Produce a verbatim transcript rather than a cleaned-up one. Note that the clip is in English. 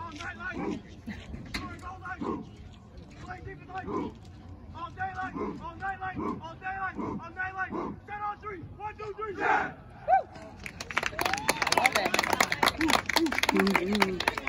night light. Going all night. Play deep and light. All daylight. All night light. All daylight. All night light. Set on three. One, two, three. Yeah. Woo!